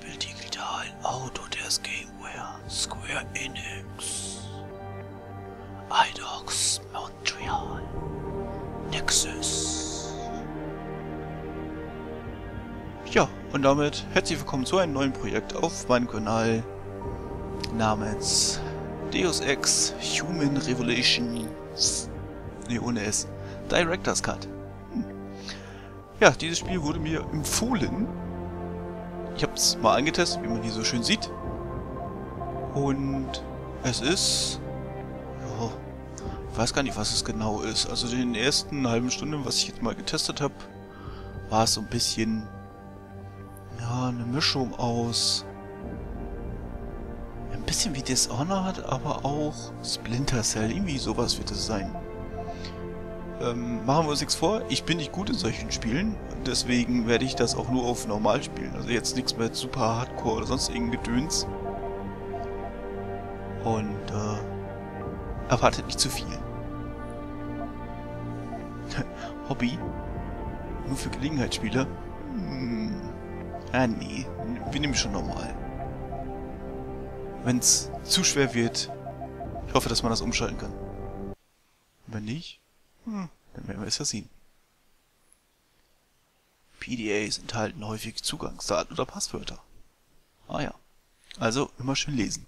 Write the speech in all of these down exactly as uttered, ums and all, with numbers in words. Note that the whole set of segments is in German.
Label Digital Autodesk Gameware Square Enix Eidox Montreal Nexus. Ja, und damit herzlich willkommen zu einem neuen Projekt auf meinem Kanal namens Deus Ex Human Revolutions. Ne, ohne S. Director's Cut. Hm. Ja, dieses Spiel wurde mir empfohlen. Ich habe es mal angetestet, wie man hier so schön sieht. Und es ist... Ja, ich weiß gar nicht, was es genau ist. Also in den ersten halben Stunden, was ich jetzt mal getestet habe, war es so ein bisschen... Ja, eine Mischung aus... Ein bisschen wie Dishonored, aber auch Splinter Cell. Irgendwie sowas wird es sein. Ähm, machen wir uns nichts vor. Ich bin nicht gut in solchen Spielen. Deswegen werde ich das auch nur auf normal spielen. Also jetzt nichts mit super Hardcore oder sonst irgendein Gedöns. Und äh, erwartet nicht zu viel. Hobby? Nur für Gelegenheitsspieler? Hm. Ah nee, wir nehmen schon normal. Wenn es zu schwer wird, ich hoffe, dass man das umschalten kann. Wenn nicht, hm, dann werden wir es ja sehen. P D As enthalten häufig Zugangsdaten oder Passwörter. Ah ja, also immer schön lesen.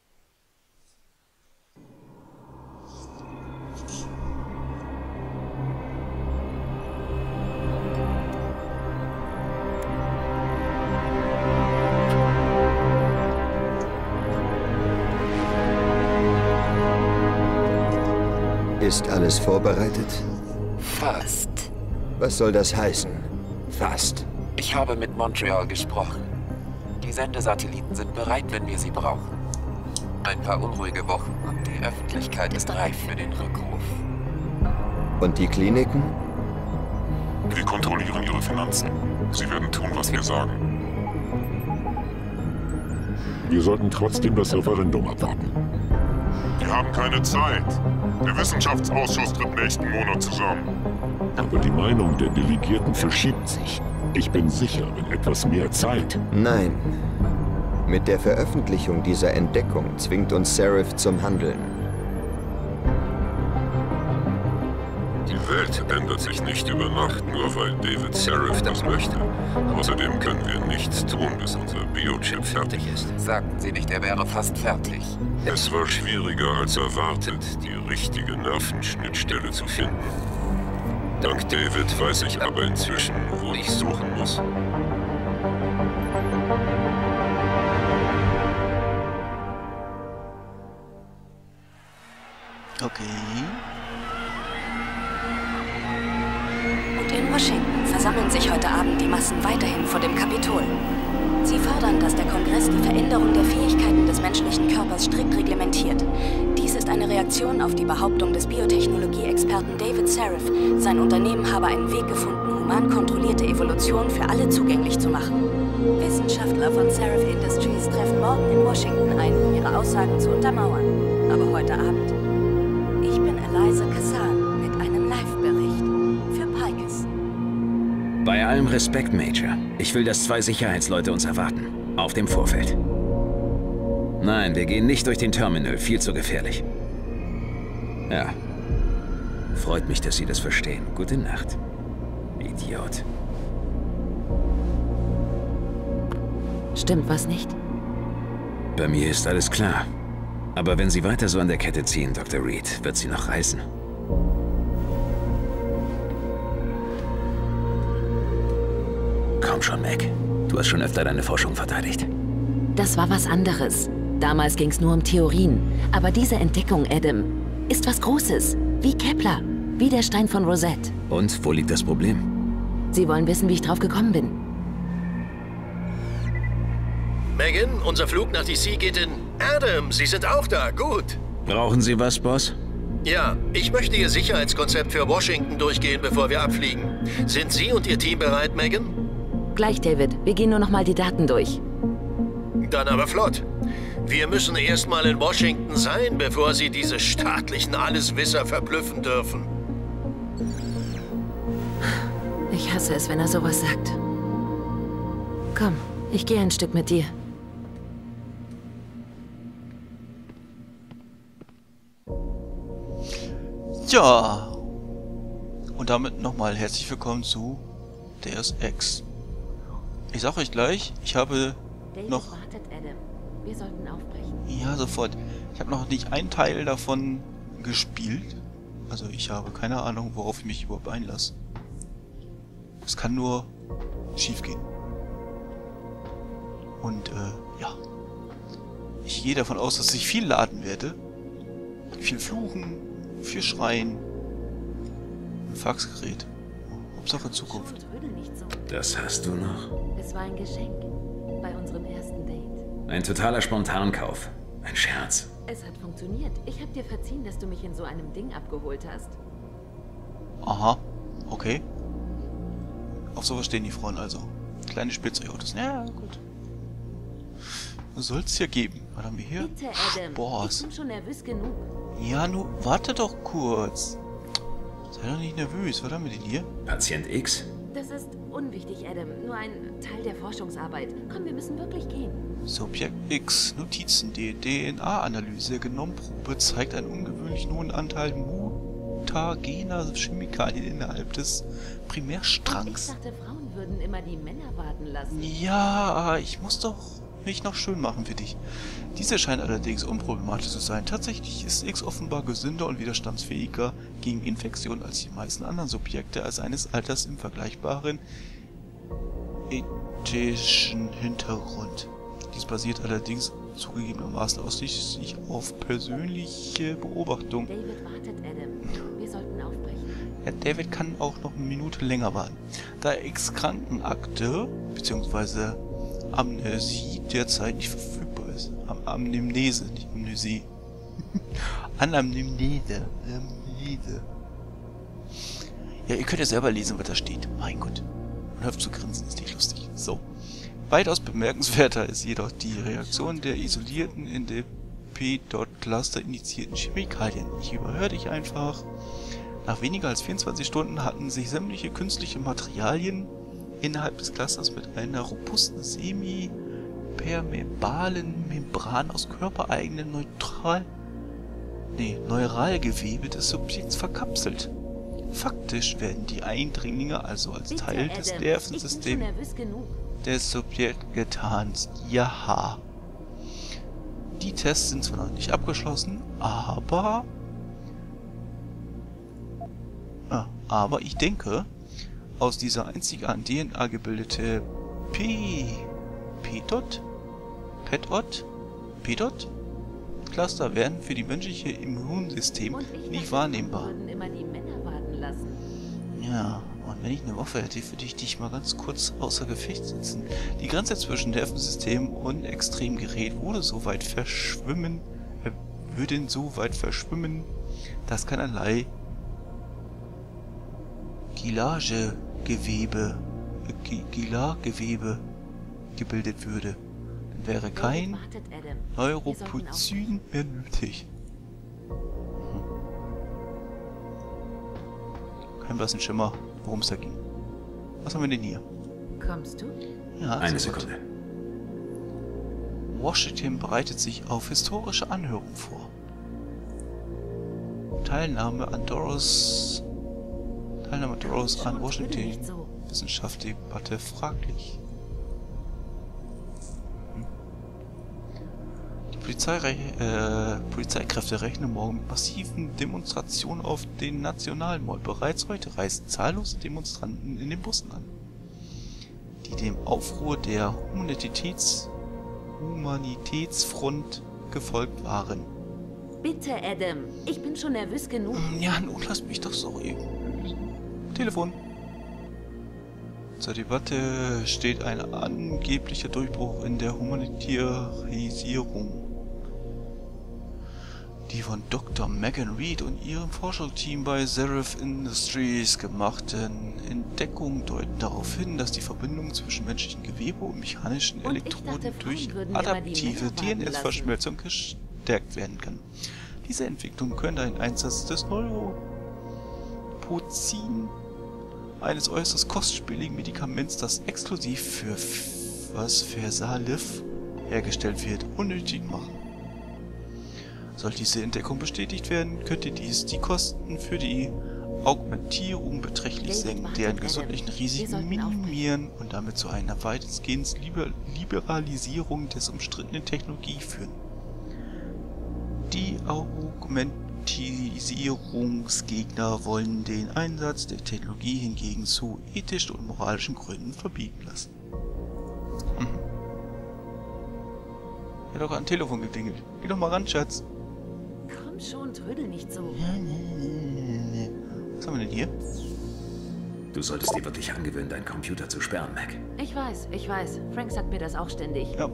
Ist alles vorbereitet? Fast. Was soll das heißen? Fast. Ich habe mit Montreal gesprochen. Die Sendesatelliten sind bereit, wenn wir sie brauchen. Ein paar unruhige Wochen und die Öffentlichkeit ist reif für den Rückruf. Und die Kliniken? Wir kontrollieren ihre Finanzen. Sie werden tun, was wir sagen. Wir sollten trotzdem das Referendum abwarten. Wir haben keine Zeit. Der Wissenschaftsausschuss tritt nächsten Monat zusammen. Aber die Meinung der Delegierten verschiebt sich. Ich bin sicher, wenn etwas mehr Zeit... Nein. Mit der Veröffentlichung dieser Entdeckung zwingt uns Seraph zum Handeln. Die Welt ändert sich nicht über Nacht, nur weil David Seraph das möchte. Außerdem können wir nichts tun, bis unser Biochip fertig ist. Sagten Sie nicht, er wäre fast fertig? Es war schwieriger als erwartet, die richtige Nervenschnittstelle zu finden. Dank David weiß ich aber inzwischen, wo ich suchen muss. Okay. Und in Washington versammeln sich heute Abend die Massen weiterhin vor dem Kapitol. Sie fordern, dass der Kongress die Veränderung der Fähigkeiten des menschlichen Körpers strikt reglementiert. Dies ist eine Reaktion auf die Behauptung des Biotechnologie-Experten David Seraph, sein Unternehmen habe einen Weg gefunden, human kontrollierte Evolution für alle zugänglich zu machen. Wissenschaftler von Seraph Industries treffen morgen in Washington ein, um ihre Aussagen zu untermauern. Aber heute Abend, ich bin Eliza Kassan mit einem Live-Bericht für Pikes. Bei allem Respekt, Major. Ich will, dass zwei Sicherheitsleute uns erwarten. Auf dem Vorfeld. Nein, wir gehen nicht durch den Terminal. Viel zu gefährlich. Ja. Freut mich, dass Sie das verstehen. Gute Nacht. Idiot. Stimmt was nicht? Bei mir ist alles klar. Aber wenn Sie weiter so an der Kette ziehen, Doktor Reed, wird sie noch reißen. Komm schon, Mac. Du hast schon öfter deine Forschung verteidigt. Das war was anderes. Damals ging es nur um Theorien. Aber diese Entdeckung, Adam, ist was Großes. Wie Kepler. Wie der Stein von Rosette. Und, wo liegt das Problem? Sie wollen wissen, wie ich drauf gekommen bin. Megan, unser Flug nach D C geht in... Adam, Sie sind auch da. Gut. Brauchen Sie was, Boss? Ja, ich möchte Ihr Sicherheitskonzept für Washington durchgehen, bevor wir abfliegen. Sind Sie und Ihr Team bereit, Megan? Gleich, David. Wir gehen nur noch mal die Daten durch. Dann aber flott. Wir müssen erst mal in Washington sein, bevor Sie diese staatlichen Alleswisser verblüffen dürfen. Ich hasse es, wenn er sowas sagt. Komm, Ich gehe ein Stück mit dir. Ja. Und damit nochmal herzlich willkommen zu Deus Ex. Ich sag euch gleich, ich habe David noch... wartet, Adam. Wir sollten aufbrechen. Ja, sofort. Ich habe noch nicht einen Teil davon gespielt. Also ich habe keine Ahnung, worauf ich mich überhaupt einlasse. Es kann nur schief gehen. Und äh, ja. Ich gehe davon aus, dass ich viel laden werde. Viel fluchen, viel schreien. Ein Faxgerät. Hauptsache Zukunft. Das hast du noch? Es war ein Geschenk. Bei unserem ersten Date. Ein totaler Spontankauf. Ein Scherz. Es hat funktioniert. Ich habe dir verziehen, dass du mich in so einem Ding abgeholt hast. Aha. Okay. Auf sowas stehen die Frauen also. Kleine Spielzeugautos. Ja, gut. Soll es ja geben. Was haben wir hier? Bitte, Adam. Boss. Ich bin schon nervös genug. Ja, nu, warte doch kurz. Sei doch nicht nervös. Was haben wir denn hier? Patient X? Das ist unwichtig, Adam. Nur ein Teil der Forschungsarbeit. Komm, wir müssen wirklich gehen. Subjekt X. Notizen. Die D N A-Analyse. Genommenprobe zeigt einen ungewöhnlichen hohen Anteil mutagener Chemikalien innerhalb des Primärstrangs. Ich dachte, Frauen würden immer die Männer warten lassen. Ja, ich muss doch mich noch schön machen für dich. Diese scheint allerdings unproblematisch zu sein. Tatsächlich ist X offenbar gesünder und widerstandsfähiger gegen Infektionen als die meisten anderen Subjekte als eines Alters im vergleichbaren ethischen Hintergrund. Dies basiert allerdings zugegebenermaßen ausschließlich auf persönliche Beobachtung. David wartet, Adam. Wir sollten aufbrechen. Ja, David kann auch noch eine Minute länger warten. Da X Krankenakte bzw. Amnesie derzeit nicht verfügbar ist. Am Amnemnese, nicht Amnesie. Anamnese. Amnese. Ja, ihr könnt ja selber lesen, was da steht. Mein Gott. Und hört zu grinsen, ist nicht lustig. So. Weitaus bemerkenswerter ist jedoch die Reaktion der isolierten in der P-Dot-Cluster indizierten Chemikalien. Ich überhöre dich einfach. Nach weniger als vierundzwanzig Stunden hatten sich sämtliche künstliche Materialien innerhalb des Clusters mit einer robusten semi-permeablen Membran aus körpereigenen Neutral nee, Neuralgewebe des Subjekts verkapselt. Faktisch werden die Eindringlinge also als Bitte, Teil Adam. des Nervensystems Ich bin schon nervös genug. des Subjekts getarnt. Jaha. Die Tests sind zwar noch nicht abgeschlossen, aber... Ah, aber ich denke, aus dieser einzigartigen D N A gebildete P... P-Dot? P-Dot? P-Dot? Cluster werden für die menschliche Immunsystem Und ich nicht dachte, wahrnehmbar. Frauen würden immer die Männer warten lassen. Ja, und wenn ich eine Waffe hätte, würde ich dich mal ganz kurz außer Gefecht setzen. Die Grenze zwischen Nervensystem und Extremgerät wurde so weit verschwimmen, äh, würden so weit verschwimmen, dass keinerlei Gilagegewebe, äh, Gilagewebe gebildet würde. Dann wäre kein Wartet, Adam. Neuropozyl mehr nötig. Kein blassen Schimmer, worum es da ging. Was haben wir denn hier? Kommst du? Ja, Eine sehr gut. Sekunde. Washington bereitet sich auf historische Anhörung vor. Teilnahme an Doros... Teilnahme Doros an Schon, würde nicht Washington. so. Wissenschaftsdebatte fraglich. Hm. Die Polizeirech äh, Polizeikräfte rechnen morgen mit massiven Demonstrationen auf den Nationalmall. Bereits heute reisten zahllose Demonstranten in den Bussen an, die dem Aufruhr der Humanitäts Humanitätsfront gefolgt waren. Bitte, Adam. Ich bin schon nervös genug. Ja, nun lass mich doch so eben. Telefon. Zur Debatte steht ein angeblicher Durchbruch in der Humanitarisierung. Die von Doktor Megan Reed und ihrem Forschungsteam bei Seraph Industries gemachten Entdeckungen deuten darauf hin, dass die Verbindung zwischen menschlichem Gewebe und mechanischen Und ich Elektroden dachte, Frauen durch würden immer die adaptive Männer D N warten lassen. S-Verschmelzung gestärkt werden kann. Diese Entwicklung könnte ein Einsatz des Neuropozin, eines äußerst kostspieligen Medikaments, das exklusiv für was Versaliv hergestellt wird, unnötig machen. Sollte diese Entdeckung bestätigt werden, könnte dies die Kosten für die Augmentierung beträchtlich senken, deren gesundheitlichen Risiken minimieren und damit zu einer weitestgehenden Liber Liberalisierung des umstrittenen Technologie führen. Die Augmentisierungsgegner wollen den Einsatz der Technologie hingegen zu ethischen und moralischen Gründen verbieten lassen. Mhm. Er hat doch an Telefon geklingelt. Geh doch mal ran, Schatz. Komm schon, trödel nicht so. Was haben wir denn hier? Du solltest dir wirklich angewöhnen, deinen Computer zu sperren, Mac. Ich weiß, ich weiß. Frank sagt mir das auch ständig. Ja.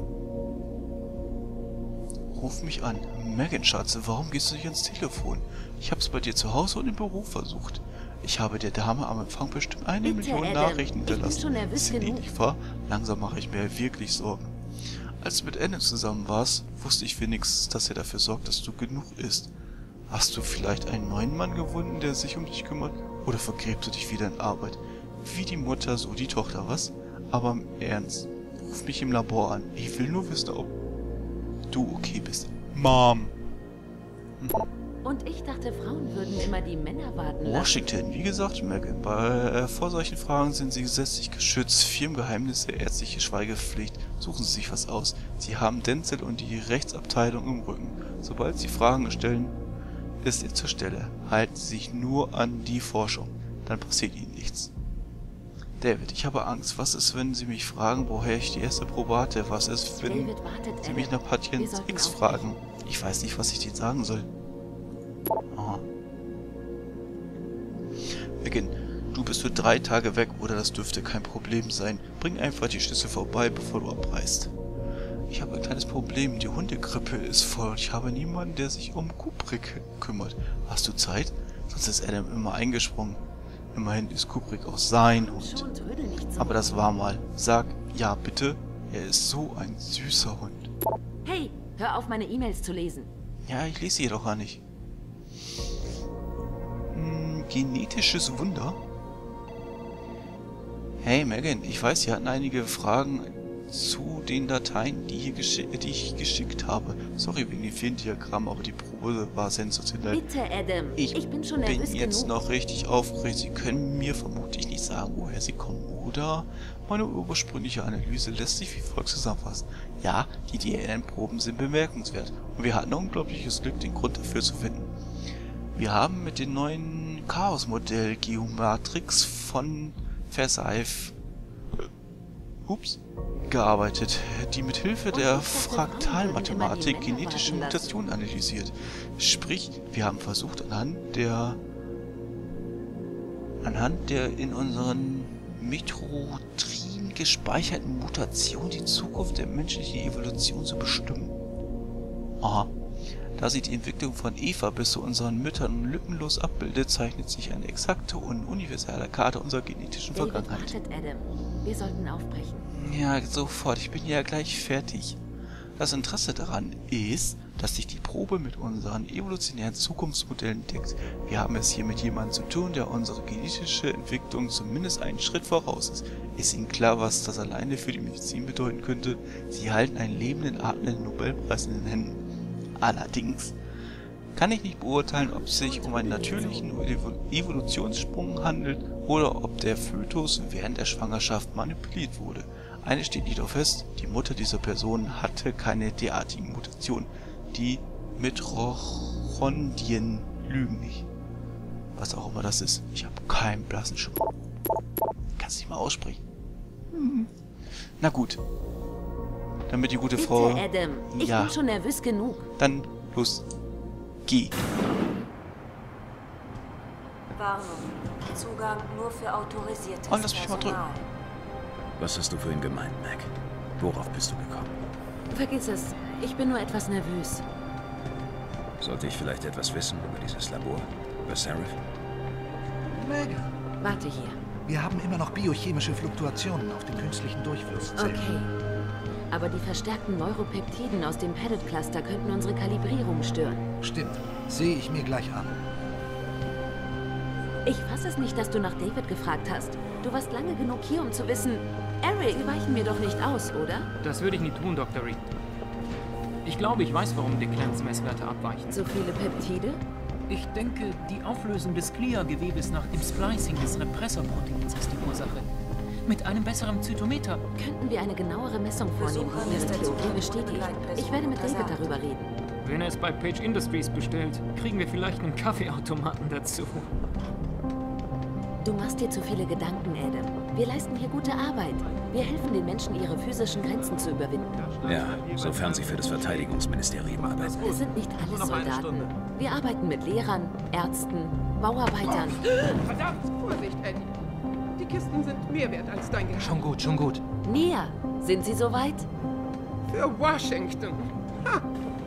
Ruf mich an. Megan, Schatze, warum gehst du nicht ans Telefon? Ich hab's bei dir zu Hause und im Büro versucht. Ich habe der Dame am Empfang bestimmt eine Bitte, Million Adam. Nachrichten hinterlassen. Ich bin schon nervös Sind die genug. nicht wahr? Langsam mache ich mir wirklich Sorgen. Als du mit Adam zusammen warst, wusste ich wenigstens, dass er dafür sorgt, dass du genug isst. Hast du vielleicht einen neuen Mann gefunden, der sich um dich kümmert? Oder vergräbst du dich wieder in Arbeit? Wie die Mutter, so die Tochter, was? Aber im Ernst, ruf mich im Labor an. Ich will nur wissen, ob du okay bist. Mom. Mhm. Und ich dachte, Frauen würden immer die Männer warten lassen. Washington, wie gesagt, Megan, bei, äh, vor solchen Fragen sind sie gesetzlich geschützt. Firmengeheimnisse, ärztliche Schweigepflicht. Suchen Sie sich was aus. Sie haben Denzel und die Rechtsabteilung im Rücken. Sobald Sie Fragen stellen, ist er zur Stelle. Halten Sie sich nur an die Forschung. Dann passiert Ihnen nichts. David, ich habe Angst. Was ist, wenn Sie mich fragen, woher ich die erste Probe hatte? Was ist, wenn David, wartet, Sie mich nach Patient Wir sollten X aufbrechen. fragen? Ich weiß nicht, was ich Ihnen sagen soll. Aha. Megan, du bist für drei Tage weg, oder das dürfte kein Problem sein. Bring einfach die Schlüssel vorbei, bevor du abreist. Ich habe ein kleines Problem. Die Hundegrippe ist voll und ich habe niemanden, der sich um Kubrick kümmert. Hast du Zeit? Sonst ist Adam immer eingesprungen. Immerhin ist Kubrick auch sein Hund. Schon, trödel nicht so. Aber das war mal. Sag, ja bitte. Er ist so ein süßer Hund. Hey, hör auf, meine E-Mails zu lesen. Ja, ich lese sie doch gar nicht. Hm, genetisches Wunder? Hey Megan, ich weiß, Sie hatten einige Fragen zu den Dateien, die, hier die ich geschickt habe. Sorry wegen den vielen Diagrammen, aber die Probe war sensationell. Bitte, Adam. Ich, ich bin schon bin nervös jetzt genug. noch richtig aufgeregt. Sie können mir vermutlich nicht sagen, woher sie kommen, oder? Meine ursprüngliche Analyse lässt sich wie folgt zusammenfassen. Ja, die D N A-Proben sind bemerkenswert und wir hatten unglaubliches Glück, den Grund dafür zu finden. Wir haben mit dem neuen Chaos-Modell Geomatrix von Versaliv ups, gearbeitet, die mit Hilfe der Fraktalmathematik genetische Mutationen analysiert. Sprich, wir haben versucht, anhand der anhand der in unseren Mitochondrien gespeicherten Mutationen die Zukunft der menschlichen Evolution zu bestimmen. Aha. Da sie die Entwicklung von Eva bis zu unseren Müttern lückenlos abbildet, zeichnet sich eine exakte und universelle Karte unserer genetischen David, Vergangenheit. wartet, Adam. Wir sollten aufbrechen. Ja, sofort. Ich bin ja gleich fertig. Das Interesse daran ist, dass sich die Probe mit unseren evolutionären Zukunftsmodellen deckt. Wir haben es hier mit jemandem zu tun, der unsere genetische Entwicklung zumindest einen Schritt voraus ist. Ist Ihnen klar, was das alleine für die Medizin bedeuten könnte? Sie halten einen lebenden, atmenden Nobelpreis in den Händen. Allerdings kann ich nicht beurteilen, ob es sich um einen natürlichen Evolutionssprung handelt oder ob der Fötus während der Schwangerschaft manipuliert wurde. Eines steht jedoch fest, die Mutter dieser Person hatte keine derartigen Mutationen. Die Mitochondrien lügen nicht. Was auch immer das ist. Ich habe keinen blassen Schimmer. Kannst du nicht mal aussprechen? Hm. Na gut. Damit die gute Bitte, Frau... Adam. Ich ja. bin schon nervös genug. Dann los. Geh. Warnung. Zugang nur für autorisiertes Und lass mich mal drücken. Personal. Was hast du vorhin gemeint, Mac? Worauf bist du gekommen? Vergiss es. Ich bin nur etwas nervös. Sollte ich vielleicht etwas wissen über dieses Labor? Über Seraph? Megan, Warte hier. wir haben immer noch biochemische Fluktuationen auf den künstlichen Durchflusszellen. Okay. Aber die verstärkten Neuropeptiden aus dem Padded-Cluster könnten unsere Kalibrierung stören. Stimmt. Sehe ich mir gleich an. Ich fasse es nicht, dass du nach David gefragt hast. Du warst lange genug hier, um zu wissen... Eric, Sie weichen mir doch nicht aus, oder? Das würde ich nie tun, Doktor Reed. Ich glaube, ich weiß, warum Declans Messwerte abweichen. So viele Peptide? Ich denke, die Auflösung des Glia-Gewebes nach dem Splicing des Repressorproteins ist die Ursache. Mit einem besseren Zytometer. Könnten wir eine genauere Messung vornehmen, die Ihre Theorie bestätigt? Ich werde mit David darüber reden. Wenn er es bei Page Industries bestellt, kriegen wir vielleicht einen Kaffeeautomaten dazu. Du machst dir zu viele Gedanken, Adam. Wir leisten hier gute Arbeit. Wir helfen den Menschen, ihre physischen Grenzen zu überwinden. Ja, sofern sie für das Verteidigungsministerium arbeiten. Wir sind nicht alles Soldaten. Wir arbeiten mit Lehrern, Ärzten, Bauarbeitern. Verdammt! Vorsicht, Eddie. Die Kisten sind mehr wert als dein Gehalt. Schon gut, schon gut. Nia, sind Sie soweit? Für Washington. Ha.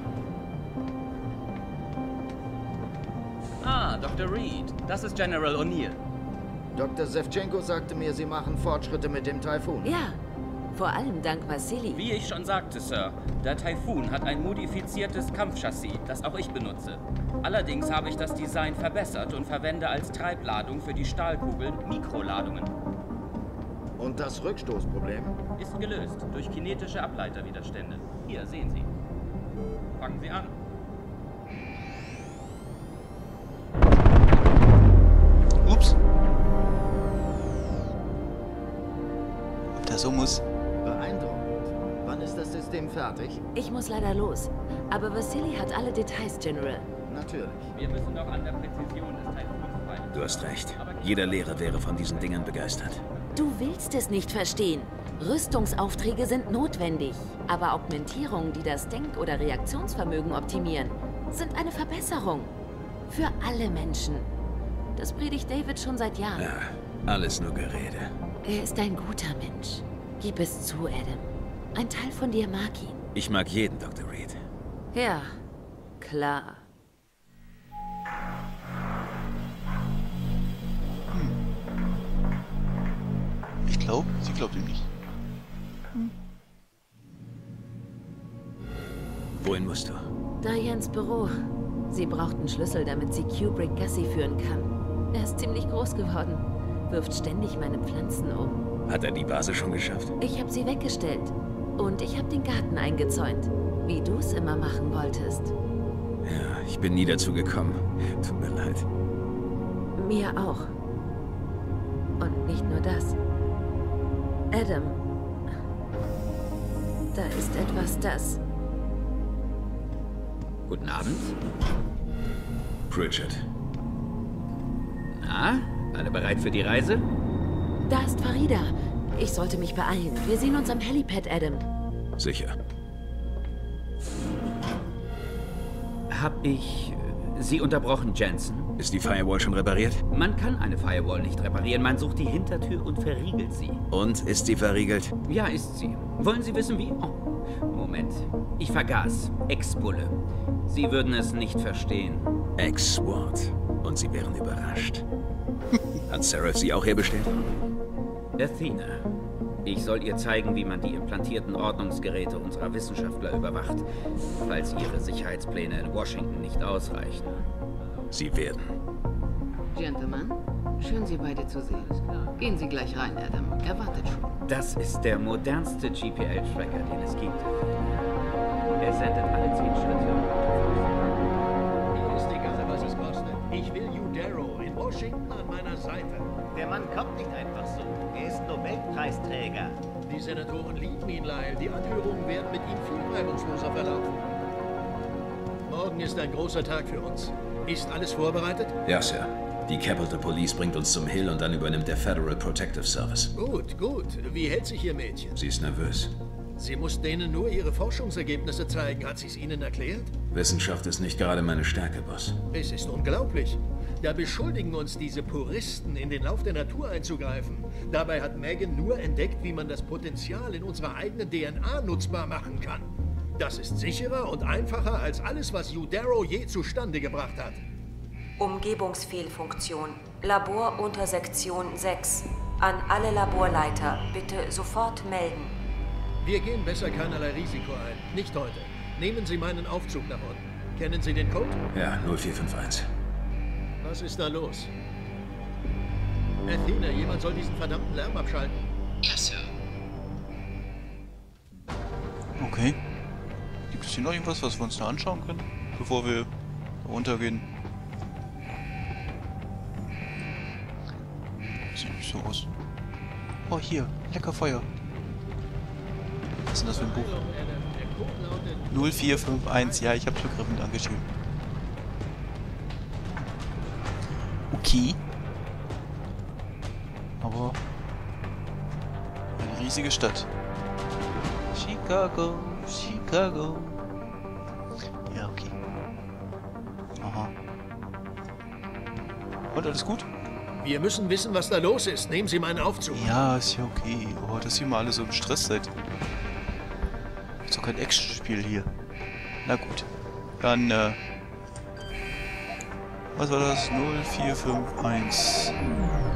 Ah, Doktor Reed. Das ist General O'Neill. Doktor Sevchenko sagte mir, Sie machen Fortschritte mit dem Taifun. Ja, vor allem dank Vasili. Wie ich schon sagte, Sir, der Taifun hat ein modifiziertes Kampfchassis, das auch ich benutze. Allerdings habe ich das Design verbessert und verwende als Treibladung für die Stahlkugeln Mikroladungen. Und das Rückstoßproblem? Ist gelöst durch kinetische Ableiterwiderstände. Hier, sehen Sie. Fangen Sie an. Ups. Ob das so muss? Beeindruckend. Wann ist das System fertig? Ich muss leider los. Aber Vasili hat alle Details, General. Natürlich. Wir müssen noch an der Präzision des Taifuns feilen. Du hast recht. Jeder Lehrer wäre von diesen Dingern begeistert. Du willst es nicht verstehen. Rüstungsaufträge sind notwendig. Aber Augmentierungen, die das Denk- oder Reaktionsvermögen optimieren, sind eine Verbesserung. Für alle Menschen. Das predigt David schon seit Jahren. Ja, alles nur Gerede. Er ist ein guter Mensch. Gib es zu, Adam. Ein Teil von dir mag ihn. Ich mag jeden, Doktor Reed. Ja, klar. Hm. Ich glaube, sie glaubt ihm nicht. Hm. Wohin musst du? Dianes Büro. Sie braucht einen Schlüssel, damit sie Kubrick Gassi führen kann. Er ist ziemlich groß geworden. Wirft ständig meine Pflanzen um. Hat er die Vase schon geschafft? Ich habe sie weggestellt. Und ich habe den Garten eingezäunt. Wie du es immer machen wolltest. Ja, ich bin nie dazu gekommen. Tut mir leid. Mir auch. Und nicht nur das. Adam. Da ist etwas, das... Guten Abend. Pritchard. Na, alle bereit für die Reise? Da ist Farida. Ich sollte mich beeilen. Wir sehen uns am Helipad, Adam. Sicher. Hab ich Sie unterbrochen, Jensen? Ist die Firewall schon repariert? Man kann eine Firewall nicht reparieren. Man sucht die Hintertür und verriegelt sie. Und, ist sie verriegelt? Ja, ist sie. Wollen Sie wissen, wie? Oh, Moment. Ich vergaß. Ex-Bulle. Sie würden es nicht verstehen. Ex-Sword. Und Sie wären überrascht. Hat Seraph sie auch herbestellt? Athena. Ich soll ihr zeigen, wie man die implantierten Ordnungsgeräte unserer Wissenschaftler überwacht, falls ihre Sicherheitspläne in Washington nicht ausreichen. Sie werden. Gentlemen, schön, Sie beide zu sehen. Gehen Sie gleich rein, Adam. Er wartet schon. Das ist der modernste G P L-Tracker, den es gibt. Er sendet alle zehn Schritte. Hier ist egal, was es kostet. Ich will Udero in Washington an meiner Seite. Der Mann kommt nicht einfach so. Er ist Nobelpreisträger. Die Senatoren lieben ihn, Lyle. Die Anhörungen werden mit ihm viel reibungsloser verlaufen. Morgen ist ein großer Tag für uns. Ist alles vorbereitet? Ja, Sir. Die Capitol Police bringt uns zum Hill und dann übernimmt der Federal Protective Service. Gut, gut. Wie hält sich Ihr Mädchen? Sie ist nervös. Sie muss denen nur ihre Forschungsergebnisse zeigen. Hat sie es Ihnen erklärt? Wissenschaft ist nicht gerade meine Stärke, Boss. Es ist unglaublich. Da beschuldigen uns diese Puristen, in den Lauf der Natur einzugreifen. Dabei hat Megan nur entdeckt, wie man das Potenzial in unserer eigenen D N A nutzbar machen kann. Das ist sicherer und einfacher als alles, was Udero je zustande gebracht hat. Umgebungsfehlfunktion. Labor unter Sektion sechs. An alle Laborleiter, bitte sofort melden. Wir gehen besser keinerlei Risiko ein. Nicht heute. Nehmen Sie meinen Aufzug nach unten. Kennen Sie den Code? Ja, null vier fünf eins. Was ist da los? Athena, jemand soll diesen verdammten Lärm abschalten. Ja, Sir. Okay. Gibt es hier noch irgendwas, was wir uns da anschauen können, bevor wir runtergehen? Sieht nicht so aus. Oh, hier. Lecker Feuer. Was ist denn das für ein Buch? null vier fünf eins. Ja, ich hab's begriffen. Dankeschön. Okay. Aber eine riesige Stadt. Chicago, Chicago. Ja, okay. Aha. Und alles gut? Wir müssen wissen, was da los ist. Nehmen Sie meinen Aufzug. Ja, ist ja okay. Oh, dass ihr mal alle so im Stress seid. Ist doch kein Action-Spiel hier. Na gut. Dann, äh... was war das? null vier fünf eins.